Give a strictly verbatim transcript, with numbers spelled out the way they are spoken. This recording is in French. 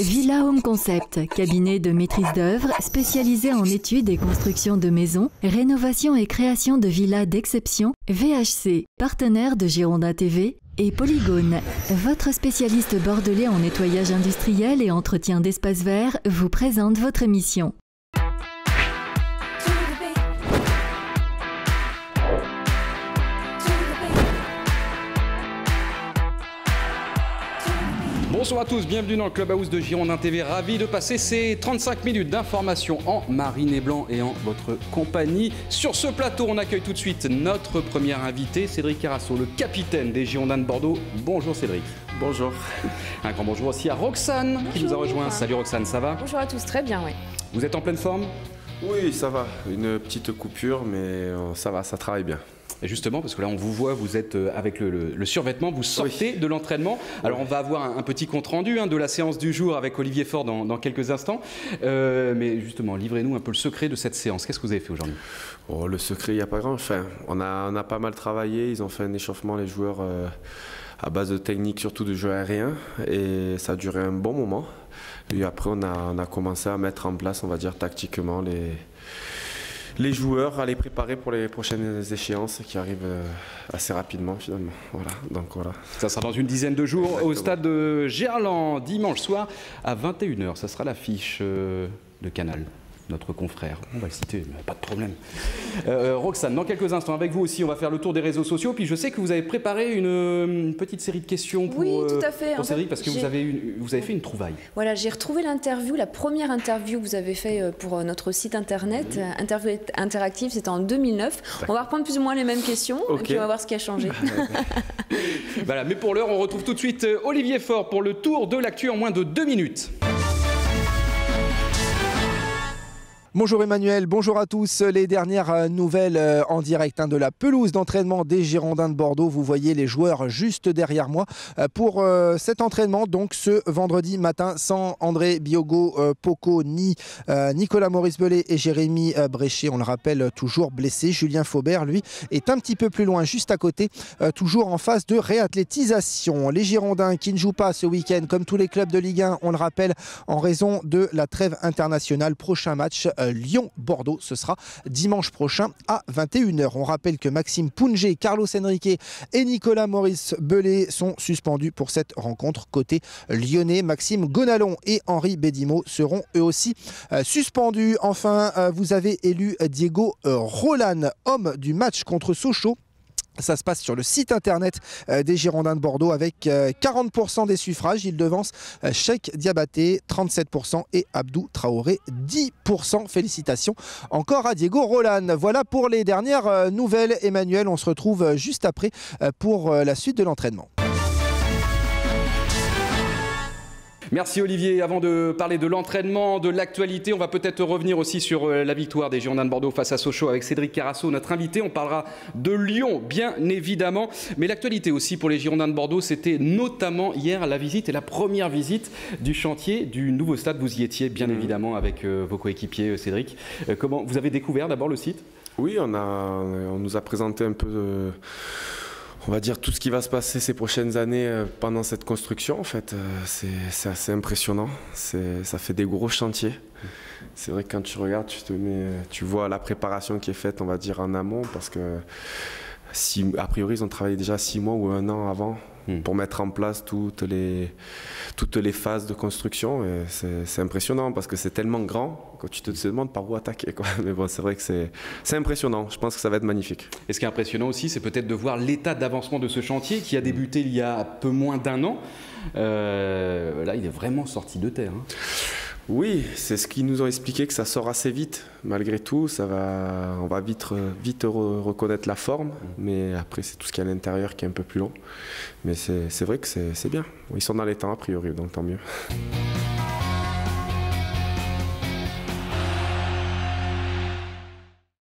Villa Home Concept, cabinet de maîtrise d'œuvre spécialisé en études et construction de maisons, rénovation et création de villas d'exception, V H C, partenaire de Girondin T V, et Polygone, votre spécialiste bordelais en nettoyage industriel et entretien d'espaces verts, vous présente votre émission. Bonsoir à tous, bienvenue dans le Clubhouse de Girondin T V. Ravi de passer ces trente-cinq minutes d'information en marine et blanc et en votre compagnie. Sur ce plateau, on accueille tout de suite notre premier invité, Cédric Carasso, le capitaine des Girondins de Bordeaux. Bonjour Cédric. Bonjour. Un grand bonjour aussi à Roxane bonjour, qui nous a rejoint. Salut Roxane, ça va? Bonjour à tous, très bien, oui. Vous êtes en pleine forme? Oui, ça va. Une petite coupure, mais ça va, ça travaille bien. Et justement, parce que là on vous voit, vous êtes avec le, le, le survêtement, vous sortez oui. de l'entraînement. Alors on va avoir un, un petit compte rendu hein, de la séance du jour avec Olivier Faure dans, dans quelques instants. Euh, mais justement, livrez-nous un peu le secret de cette séance. Qu'est-ce que vous avez fait aujourd'hui? Oh, le secret, il n'y a pas grand. Enfin, on a, on a pas mal travaillé. Ils ont fait un échauffement, les joueurs, euh, à base de technique, surtout de jeu aérien. Et ça a duré un bon moment. Et après, on a, on a commencé à mettre en place, on va dire, tactiquement les... les joueurs à les préparer pour les prochaines échéances qui arrivent assez rapidement finalement. Voilà, donc voilà. Ça sera dans une dizaine de jours. Exactement. Au stade de Gerland, dimanche soir à vingt et une heures. Ça sera l'affiche de Canal, notre confrère. On va le citer, mais pas de problème. Euh, Roxane, dans quelques instants avec vous aussi, on va faire le tour des réseaux sociaux. Puis je sais que vous avez préparé une, une petite série de questions pour, oui, tout à fait. pour Cédric, parce que vous avez, une, vous avez fait une trouvaille. Voilà, j'ai retrouvé l'interview, la première interview que vous avez fait pour notre site internet. Oui. Interview interactive, c'était en deux mille neuf. On va reprendre plus ou moins les mêmes questions, okay. Et puis on va voir ce qui a changé. Voilà, mais pour l'heure, on retrouve tout de suite Olivier Faure pour le tour de l'actu en moins de deux minutes. Bonjour Emmanuel, bonjour à tous. Les dernières nouvelles en direct hein, de la pelouse d'entraînement des Girondins de Bordeaux. Vous voyez les joueurs juste derrière moi pour euh, cet entraînement. Donc ce vendredi matin sans André Biogo euh, Poco ni euh, Nicolas Maurice-Bellet et Jérémy euh, Bréchet. On le rappelle, toujours blessé. Julien Faubert, lui, est un petit peu plus loin, juste à côté, euh, toujours en phase de réathlétisation. Les Girondins qui ne jouent pas ce week-end comme tous les clubs de Ligue un, on le rappelle, en raison de la trêve internationale. Prochain match Lyon-Bordeaux, ce sera dimanche prochain à vingt et une heures. On rappelle que Maxime Poungé, Carlos Henrique et Nicolas Maurice-Bellet sont suspendus pour cette rencontre. Côté lyonnais, Maxime Gonalon et Henri Bédimo seront eux aussi euh, suspendus. Enfin, euh, vous avez élu Diego euh, Roland, homme du match contre Sochaux. Ça se passe sur le site internet des Girondins de Bordeaux avec quarante pour cent des suffrages. Il devance Cheikh Diabaté, trente-sept pour cent et Abdou Traoré, dix pour cent. Félicitations encore à Diego Roland. Voilà pour les dernières nouvelles. Emmanuel, on se retrouve juste après pour la suite de l'entraînement. Merci Olivier. Avant de parler de l'entraînement, de l'actualité, on va peut-être revenir aussi sur la victoire des Girondins de Bordeaux face à Sochaux avec Cédric Carasso, notre invité. On parlera de Lyon, bien évidemment. Mais l'actualité aussi pour les Girondins de Bordeaux, c'était notamment hier la visite et la première visite du chantier du nouveau stade. Vous y étiez bien évidemment avec vos coéquipiers, Cédric. Comment vous avez découvert d'abord le site? Oui, on, a, on nous a présenté un peu de... On va dire tout ce qui va se passer ces prochaines années pendant cette construction. En fait, c'est assez impressionnant. Ça fait des gros chantiers. C'est vrai que quand tu regardes, tu, te mets, tu vois la préparation qui est faite, on va dire, en amont. Parce que, si, a priori, ils ont travaillé déjà six mois ou un an avant pour mettre en place toutes les, toutes les phases de construction. C'est impressionnant parce que c'est tellement grand que tu te demandes par où attaquer, quoi. Mais bon, c'est vrai que c'est impressionnant. Je pense que ça va être magnifique. Et ce qui est impressionnant aussi, c'est peut-être de voir l'état d'avancement de ce chantier qui a débuté il y a peu moins d'un an. Euh, là, il est vraiment sorti de terre. Hein. Oui, c'est ce qu'ils nous ont expliqué, que ça sort assez vite. Malgré tout, ça va, on va vite, vite re reconnaître la forme, mais après c'est tout ce qu'il y a à l'intérieur qui est un peu plus long. Mais c'est vrai que c'est bien. Ils sont dans les temps a priori, donc tant mieux.